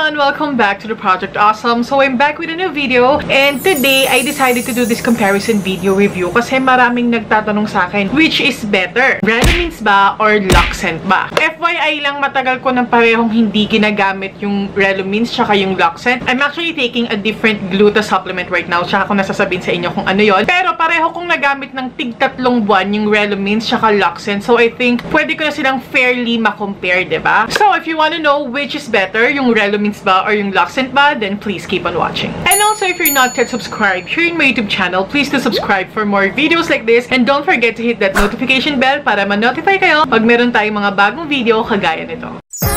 everyone! Welcome back to the Project Awesome. So I'm back with a new video and today I decided to do this comparison video review kasi maraming nagtatanong sa akin which is better? Relomins ba or Luxcent ba? FYI lang, matagal ko nang parehong hindi ginagamit yung Relomins tsaka yung Luxcent. I'm actually taking a different gluta supplement right now tsaka ko nasasabihin sa inyo kung ano yon. Pero pareho kong nagamit ng tig-3 buwan yung Relomins tsaka Luxcent. So I think pwede ko na silang fairly ma-compare, diba? So if you wanna know which is better, yung Relomins ba or yung Luxcent ba, then please keep on watching. And also, if you're not yet subscribed here in my YouTube channel, please do subscribe for more videos like this and don't forget to hit that notification bell para ma-notify kayo pag meron tayong mga bagong video kagaya nito.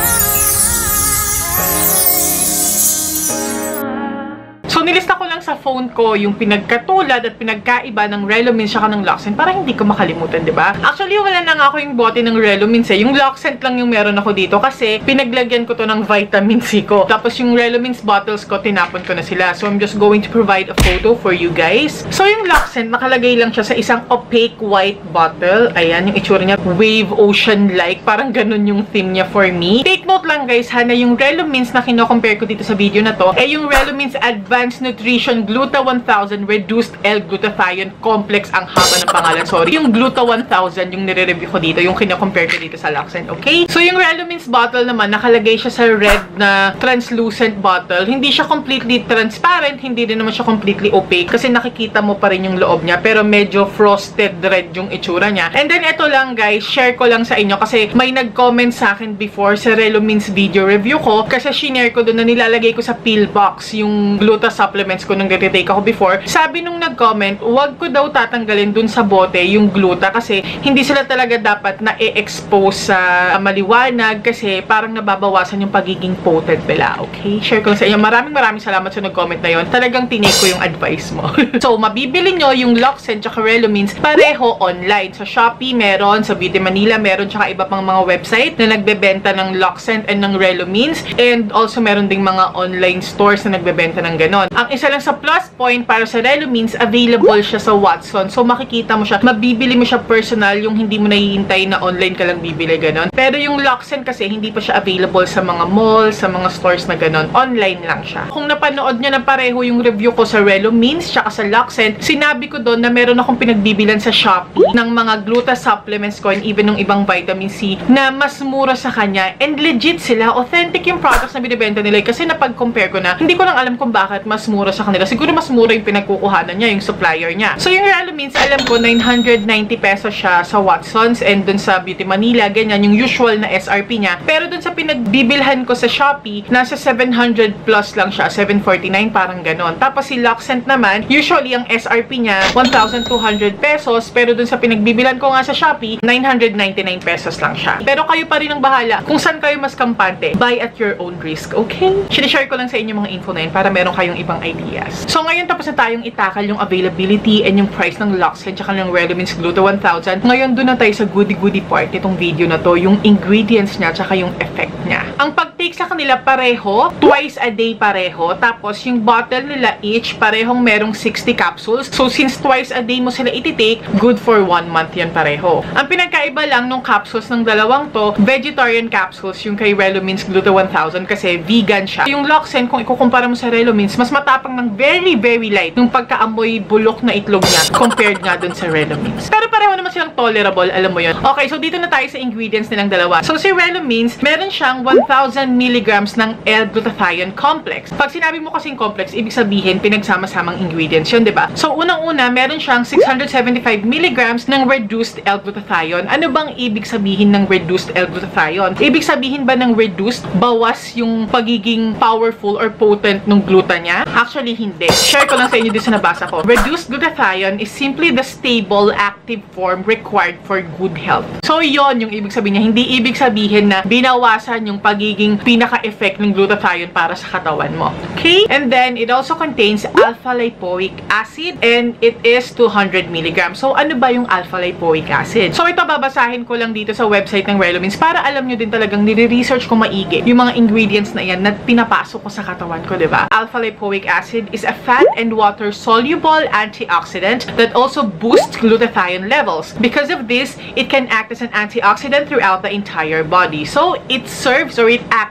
So, nilista ko lang sa phone ko yung pinagkatulad at pinagkaiba ng Relomins saka ng Luxcent para hindi ko makalimutan, diba? Actually, wala na nga ako yung bote ng Relomins eh. Yung Luxcent lang yung meron ako dito kasi pinaglagyan ko to ng vitamin C ko. Tapos yung Relomins bottles ko, tinapon ko na sila. So, I'm just going to provide a photo for you guys. So, yung Luxcent, nakalagay lang siya sa isang opaque white bottle. Ayan, yung itsura niya, wave ocean-like. Parang ganun yung theme niya for me. Take note lang guys, ha, na yung Relomins na kino-compare ko dito sa video na to, yung Relomins Advanced Nutrition Gluta 1000 Reduced L-Glutathione Complex, ang haba ng pangalan, sorry. Yung Gluta 1000 yung nire-review ko dito, yung kino-compare ko dito sa Luxcent, okay? So, yung Relomins bottle naman, nakalagay siya sa red na translucent bottle. Hindi siya completely transparent, hindi din naman siya completely opaque kasi nakikita mo pa rin yung loob niya, pero medyo frosted red yung itsura niya. And then, ito lang guys, share ko lang sa inyo kasi may nag-comment sa akin before sa Relomins video review ko kasi shinare ko doon na nilalagay ko sa pill box yung gluta supplements ko nung nagtitake ako before. Sabi nung nag-comment, wag ko daw tatanggalin dun sa bote yung gluta kasi hindi sila talaga dapat na i-expose sa maliwanag kasi parang nababawasan yung pagiging potent nila. Okay? Share ko lang sa inyo. Maraming salamat sa nag-comment na yon. Talagang tinake ko yung advice mo. So, mabibili nyo yung Luxcent tsaka Relomins pareho online. Sa Shopee meron, sa Beauty Manila meron, tsaka iba pang mga website na nagbebenta ng Luxcent and ng Relomins. And also meron ding mga online stores na nagbebenta ng ganon. Ang isa lang sa plus point para sa Relomins, available siya sa Watson. So, makikita mo siya, mabibili mo siya personal, yung hindi mo nahihintay na online ka lang bibili, ganon. Pero yung Luxcent kasi, hindi pa siya available sa mga mall, sa mga stores na ganon. Online lang siya. Kung napanood nyo na pareho yung review ko sa Relomins, tsaka sa Luxcent, sinabi ko doon na meron akong pinagbibilan sa Shopee ng mga gluta supplements ko and even ng ibang vitamin C na mas mura sa kanya. And legit sila, authentic yung products na binibenta nila. Kasi napag-compare ko na, hindi ko lang alam kung bakit mas mura sa kanila. Siguro mas mura yung pinagkukuhanan niya, yung supplier niya. So, yung Relomins, alam ko, 990 pesos siya sa Watsons and dun sa Beauty Manila, ganyan, yung usual na SRP niya. Pero dun sa pinagbibilhan ko sa Shopee, nasa 700 plus lang siya, 749, parang ganon. Tapos si Luxcent naman, usually ang SRP niya, 1,200 pesos, pero dun sa pinagbibilhan ko nga sa Shopee, 999 pesos lang siya. Pero kayo pa rin ang bahala kung saan kayo mas kampante. Buy at your own risk, okay? Sinishare ko lang sa inyo mga info na yun para meron kayong ibang ideas. So, ngayon tapos na tayong itakal yung availability and yung price ng Luxcent tsaka ng Relomins Gluta 1000. Ngayon, doon na tayo sa goody-goody part nitong video na to, yung ingredients niya tsaka yung effect niya. Ang pag-take sa kanila pareho, twice a day pareho, tapos yung bottle nila each parehong merong 60 capsules. So, since twice a day mo sila iti-take, good for 1 month yan pareho. Ang pinagkaiba lang nung capsules ng dalawang to, vegetarian capsules yung kay Relomins Gluta 1000 kasi vegan siya. Yung Luxcent, kung ikukumpara mo sa Relomins, mas matapang ng very light nung pagkaamoy bulok na itlog niya compared nga dun sa Relomins. Pero pareho naman silang tolerable, alam mo yun. Okay, so dito na tayo sa ingredients nilang dalawa. So si Relomins, meron siyang 1,000 mg ng L-Glutathione Complex. Pag sinabi mo kasing complex, ibig sabihin pinagsama-samang ingredients yun, diba? So unang-una, meron siyang 675 mg ng Reduced L-Glutathione. Ano bang ibig sabihin ng Reduced L-Glutathione? Ibig sabihin ba ng reduced, bawas yung pagiging powerful or potent ng gluta niya? Actually, hindi. Share ko lang sa inyo dito sa nabasa ko. Reduced glutathione is simply the stable, active form required for good health. So, yon yung ibig sabihin niya. Hindi ibig sabihin na binawasan yung pagiging pinaka-effect ng glutathione para sa katawan mo. Okay? And then, it also contains alpha-lipoic acid and it is 200 mg. So, ano ba yung alpha-lipoic acid? So, ito babasahin ko lang dito sa website ng Relomins para alam nyo din talagang nire-research ko maigi yung mga ingredients na yan na pinapasok ko sa katawan ko, diba? Alpha-lipoic acid is a fat and water-soluble antioxidant that also boosts glutathione levels. Because of this, it can act as an antioxidant throughout the entire body. So, it serves or it acts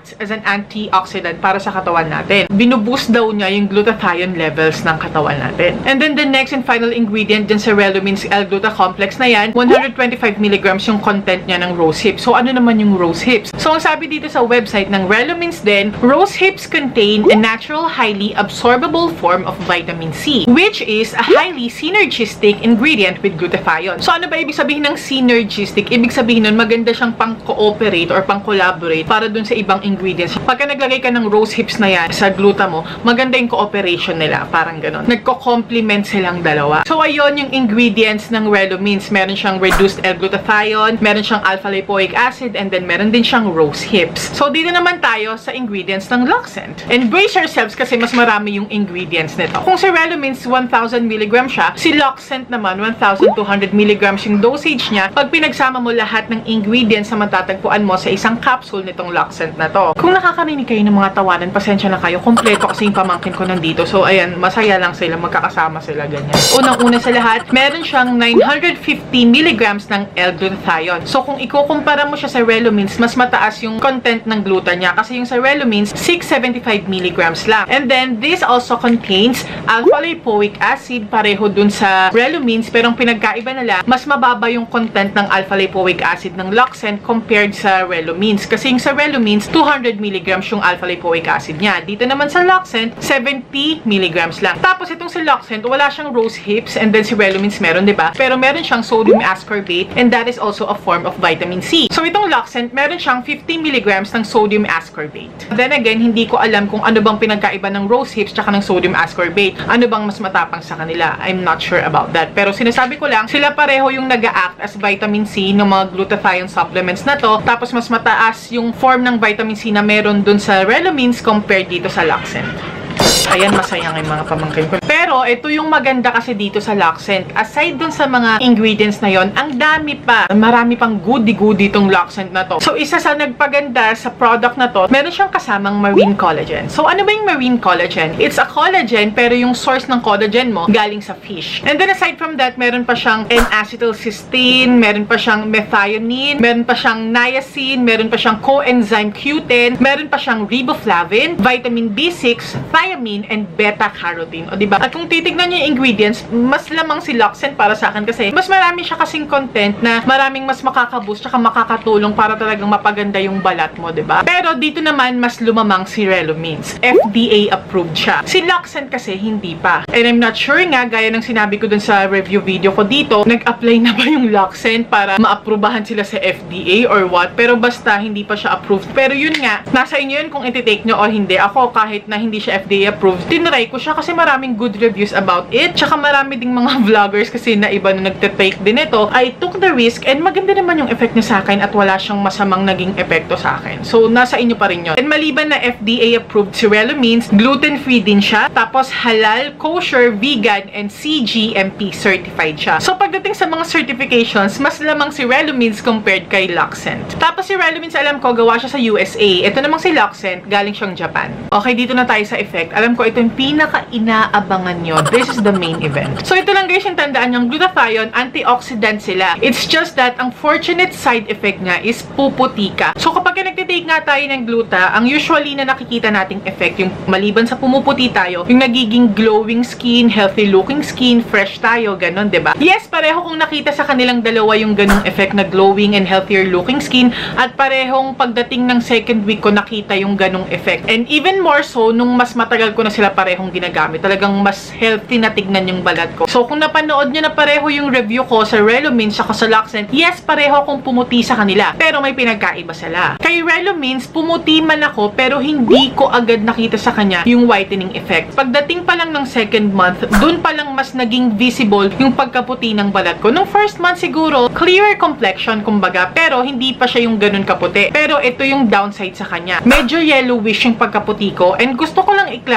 acts as an antioxidant para sa katawan natin. Binuboost daw niya yung glutathione levels ng katawan natin. And then the next and final ingredient dyan sa Relomin's L-Gluta Complex na yan, 125 mg yung content niya ng rose hips. So ano naman yung rose hips? So ang sabi dito sa website ng Relomin's din, rose hips contain a natural, highly absorbable form of vitamin C, which is a highly synergistic ingredient with glutathione. So ano ba ibig sabihin ng synergistic? Ibig sabihin nun, maganda siyang pang-cooperate or pang-collaborate para dun sa ibang ingredients. Pagka naglagay ka ng rose hips na yan sa gluta mo, maganda yung cooperation nila. Parang ganun. Nagko-complement silang dalawa. So ayun yung ingredients ng Relomin's. Meron siyang reduced L-glutathione, meron siyang alpha-lipoic acid, and then meron din siyang rose hips. So dito naman tayo sa ingredients ng Loxcent. And brace yourselves kasi mas marami yung ingredients nito. Kung si Relomin's 1,000 mg siya, si Loxcent naman 1,200 mg yung dosage niya. Pag pinagsama mo lahat ng ingredients na matatagpuan mo sa isang capsule nitong Loxcent na to. Kung nakakarinig kayo ng mga tawanan, pasensya na kayo. Kompleto kasi yung pamangkin ko nandito. So ayan, masaya lang sila. Magkakasama sila ganyan. Unang-una sa lahat, meron siyang 950 mg ng L-glutathione. So kung ikukumpara mo siya sa Relomin's, mas mataas yung content ng gluta niya. Kasi yung sa Relomin's, 675 mg lang. And then, this also contains alpha-lipoic acid. Pareho dun sa Relomin's. Pero ang pinagkaiba nila, mas mababa yung content ng alpha-lipoic acid ng Loxcent compared sa Relomin's. Kasi yung sa Relomin's, 200 mg yung alpha-lipoic acid niya. Dito naman sa Loxcent, 70 mg lang. Tapos itong si Loxcent, wala siyang rose hips, and then si Relomin's meron, diba? Pero meron siyang sodium ascorbate, and that is also a form of vitamin C. So itong Loxcent, meron siyang 50 mg ng sodium ascorbate. Then again, hindi ko alam kung ano bang pinagkaiba ng rose hips tsaka ng sodium ascorbate. Ano bang mas matapang sa kanila? I'm not sure about that. Pero sinasabi ko lang, sila pareho yung nag-a-act as vitamin C ng mga glutathione supplements na to. Tapos mas mataas yung form ng vitamin C na meron dun sa Relomin's compared dito sa Loxcent. Ayan, masaya nga yung mga pamangkin ko. Pero, ito yung maganda kasi dito sa Loxcent. Aside dun sa mga ingredients na yon, ang dami pa. Marami pang goody-goody itong Loxcent na to. So, isa sa nagpaganda sa product na to, meron siyang kasamang marine collagen. So, ano ba yung marine collagen? It's a collagen, pero yung source ng collagen mo, galing sa fish. And then, aside from that, meron pa siyang N-acetylcysteine, meron pa siyang methionine, meron pa siyang niacin, meron pa siyang coenzyme Q10, meron pa siyang riboflavin, vitamin B6, thiamine, and beta-carotene. O diba? At kung titignan niyo yung ingredients, mas lamang si Loxcent para sa akin kasi mas marami siya kasing content na maraming mas makakaboost tsaka makakatulong para talagang mapaganda yung balat mo, diba? Pero dito naman, mas lumamang si Relomin's. FDA approved siya. Si Loxcent kasi hindi pa. And I'm not sure nga, gaya ng sinabi ko dun sa review video ko dito, nag-apply na ba yung Loxcent para maaprubahan sila sa FDA or what? Pero basta hindi pa siya approved. Pero yun nga, nasa inyo yun kung iti-take nyo o hindi. Ako, kahit na hindi siya FDA approved, tinry ko siya kasi maraming good reviews about it. Tsaka marami ding mga vloggers kasi na iba na nagte-take din ito. I took the risk and maganda naman yung effect niya sa akin at wala siyang masamang naging epekto sa akin. So, nasa inyo pa rin yun. And maliban na FDA approved si Relomin's, gluten-free din siya. Tapos halal, kosher, vegan, and CGMP certified siya. So, pagdating sa mga certifications, mas lamang si Relomin's compared kay Loxcent. Tapos si Relomin's, alam ko, gawa siya sa USA. Ito namang si Loxcent, galing siyang Japan. Okay, dito na tayo sa effect. Alam ko, ito yung pinaka-inaabangan nyo. This is the main event. So, ito lang guys yung tandaan yung glutathione, antioxidant sila. It's just that, ang fortunate side effect nga is puputi ka. So, kapag nagtitake nga tayo ng gluta, ang usually na nakikita nating effect, yung maliban sa pumuputi tayo, yung nagiging glowing skin, healthy looking skin, fresh tayo, ganun, diba? Yes, pareho kung nakita sa kanilang dalawa yung ganung effect na glowing and healthier looking skin, at parehong pagdating ng second week ko nakita yung ganung effect. And even more so, nung mas matagal ko na sila parehong ginagamit. Talagang mas healthy na tignan yung balat ko. So, kung napanood nyo na pareho yung review ko sa Relomin's saka sa Loxcent, yes, pareho akong pumuti sa kanila. Pero may pinagkaiba sila. Kay Relomin's, pumuti man ako, pero hindi ko agad nakita sa kanya yung whitening effect. Pagdating pa lang ng second month, dun pa lang mas naging visible yung pagkaputi ng balat ko. Nung first month siguro, clearer complexion, kumbaga, pero hindi pa siya yung ganun kaputi. Pero ito yung downside sa kanya. Medyo yellowish yung pagkaputi ko, and gusto ko lang i-clarify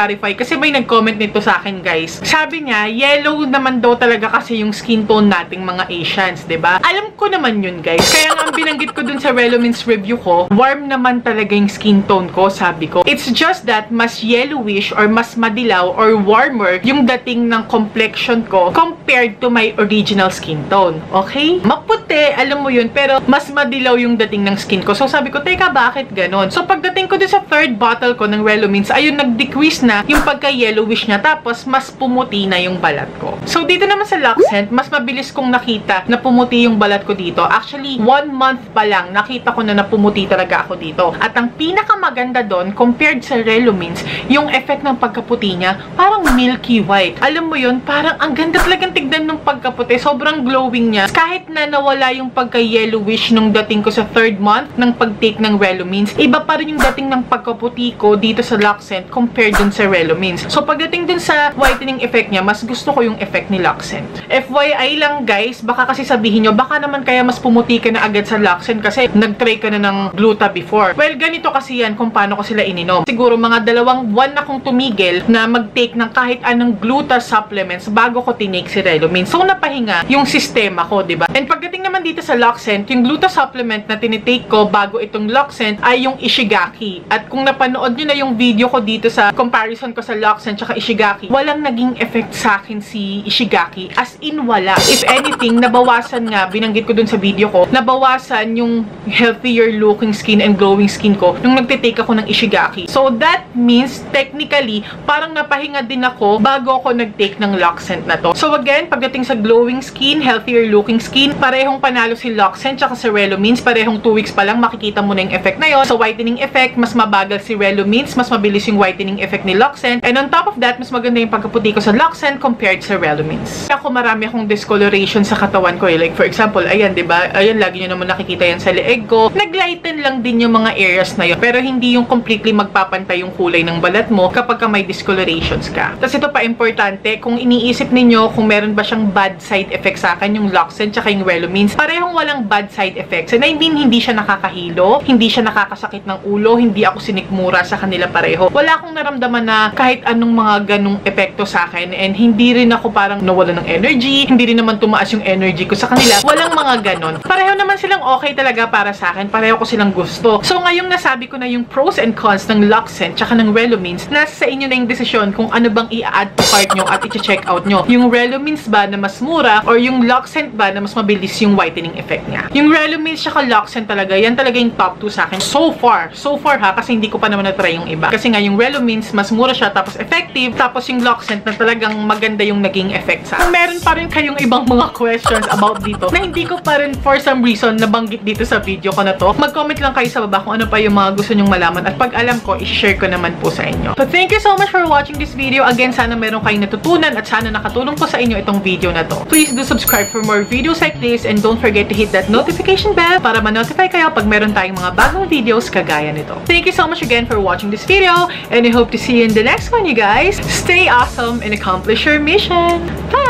i-clarify kasi may nag-comment nito sa akin, guys. Sabi niya, yellow naman daw talaga kasi yung skin tone nating mga Asians, 'di ba? Alam ko naman yun, guys. Kaya nga ang binanggit ko dun sa Relomins review ko, warm naman talaga yung skin tone ko, sabi ko. It's just that mas yellowish or mas madilaw or warmer yung dating ng complexion ko compared to my original skin tone. Okay? Maputi, alam mo yun, pero mas madilaw yung dating ng skin ko. So sabi ko, teka, bakit ganon? So pagdating ko dun sa third bottle ko ng Relomins, ayun, nag-decrease na yung pagka-yellowish niya, tapos mas pumuti na yung balat ko. So dito naman sa Luxent, mas mabilis kong nakita na pumuti yung balat ko dito. Actually, 1 month pa lang, nakita ko na pumuti talaga ako dito. At ang pinakamaganda doon, compared sa Relomins, yung effect ng pagkaputi niya, parang milky white. Alam mo yun, parang ang ganda talagang tignan ng pagkaputi. Sobrang glowing niya. Kahit na nawala yung pagka-yellowish nung dating ko sa third month ng pag-take ng Relomins, iba pa rin yung dating ng pagkaputi ko dito sa Luxent compared dun sa Relomins. So pagdating dun sa whitening effect niya, mas gusto ko yung effect ni Luxent. FYI lang, guys, baka kasi sabihin nyo, baka naman kaya mas pumuti ka na agad sa Luxent kasi nag-try ka na ng gluta before. Well, ganito kasi yan kung paano ko sila ininom. Siguro mga 2 buwan na kong tumigil na mag-take ng kahit anong gluta supplements bago ko tinake si Relomins. So napahinga yung sistema ko, diba? And pagdating naman dito sa Luxent, yung gluta supplement na tinitake ko bago itong Luxent ay yung Ishigaki. At kung napanood nyo na yung video ko dito sa comparison ko sa Luxent tsaka Ishigaki, walang naging effect sa akin si Ishigaki. As in, wala. If anything, nabawasan nga, binanggit ko dun sa video ko, nabawasan yung healthier looking skin and glowing skin ko nung nagtitake ako ng Ishigaki. So that means, technically, parang napahinga din ako bago ako nag-take ng Luxent na to. So again, pagdating sa glowing skin, healthier looking skin, parehong panalo si Luxent tsaka si Relomins. Parehong 2 weeks pa lang, makikita mo na yung effect na yun. So whitening effect, mas mabagal si Relomins, mas mabilis yung whitening effect ni Luxent. And on top of that, mas maganda yung pagkaputi ko sa Luxent compared sa Relomins. Ako marami akong discoloration sa katawan ko. Like for example, ayan, diba? Ayan, lagi nyo naman nakikita yan sa leeg ko. Naglighten lang din yung mga areas na yun. Pero hindi yung completely magpapantay yung kulay ng balat mo kapag may discolorations ka. Tapos ito pa importante, kung iniisip ninyo kung meron ba siyang bad side effects sa akin, yung Luxent tsaka yung Relomins, parehong walang bad side effects. And I mean, hindi siya nakakahilo, hindi siya nakakasakit ng ulo, hindi ako sinikmura sa kanila pareho. Wala akong naramdaman na kahit anong mga ganong epekto sa akin, and hindi rin ako parang nawala ng energy, hindi rin naman tumaas yung energy ko sa kanila. Walang mga ganon. Pareho naman silang okay talaga para sa akin. Pareho ko silang gusto. So ngayong nasabi ko na yung pros and cons ng Luxent tsaka ng Relomins, nasa sa inyo na yung desisyon kung ano bang i-add to cart nyo at i-check out nyo. Yung Relomins ba na mas mura or yung Luxent ba na mas mabilis yung whitening effect niya. Yung Relomins tsaka Luxent talaga, yan talaga yung top 2 sa akin. So far ha, kasi hindi ko pa naman na-try yung iba. Kasi nga yung Relomins, mas mura siya, tapos effective, tapos yung Luxent na talagang maganda yung naging effect sa akin. Kung meron pa rin kayong ibang mga questions about dito na hindi ko pa rin for some reason nabanggit dito sa video ko na to, mag-comment lang kayo sa baba kung ano pa yung mga gusto nyong malaman, at pag alam ko, i-share ko naman po sa inyo. So thank you so much for watching this video. Again, sana meron kayong natutunan at sana nakatulong po sa inyo itong video na to. Please do subscribe for more videos like this, and don't forget to hit that notification bell para ma-notify kayo pag meron tayong mga bagong videos kagaya nito. Thank you so much again for watching this video, and I hope to see you in the next one, you guys. Stay awesome and accomplish your mission. Bye!